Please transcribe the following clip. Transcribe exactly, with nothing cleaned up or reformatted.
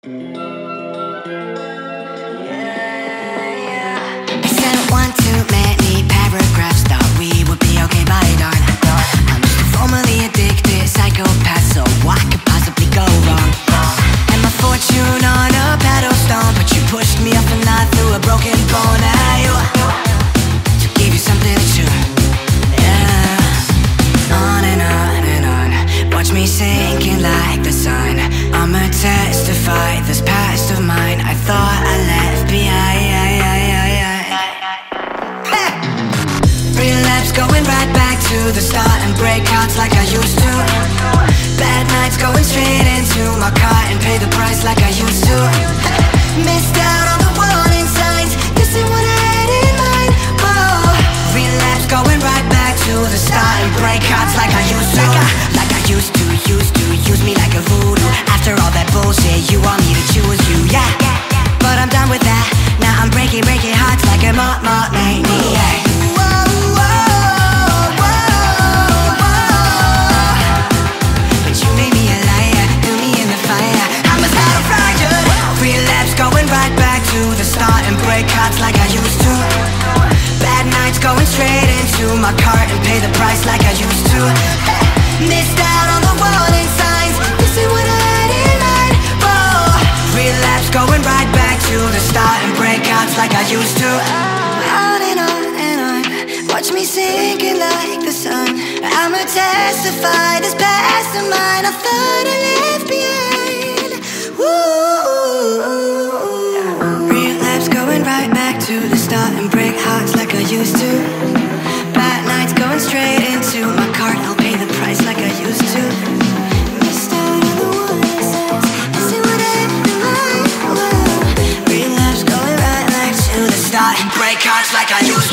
I sent one too many paragraphs, thought we would be okay by dawn. I'm just a formerly addicted psychopath, so what could possibly go wrong? And my fortune on a pedestal, but you pushed me off and I threw a broken bone at you to give you something to chew. Yeah, on and on and on, watch me sinking like the sun. I'ma testify this past of mine I thought I left behind. Relapse, going right back to the start and break hearts like I used to. Bad nights, going straight into my car and pay the price like I used to. Missed out on the warning signs, this ain't what I had in mind. Whoa. Relapse, going right back to the start and break hearts like I used to. Like I used to, used to, use me like a voodoo. After all that bullshit, you want me to choose you, yeah. But I'm done with that, now I'm breaking, breaking hearts like a moth, moth maniac. Like I used to. Bad nights, going straight into my car and pay the price like I used to. Missed out on the warning signs, this ain't what I had in mind. Oh, relapse, going right back to the start and break hearts like I used to. On and on and on, watch me sinking like the sun. I'ma testify this past of mine I thought I left behind. Woo. Going right back to the start and break hearts like I used to. Bad nights, going straight into my cart, I'll pay the price like I used to. Missed out on the warning signs, this ain't what I had in mind. Relapse, going right back to the start and break hearts like I used to.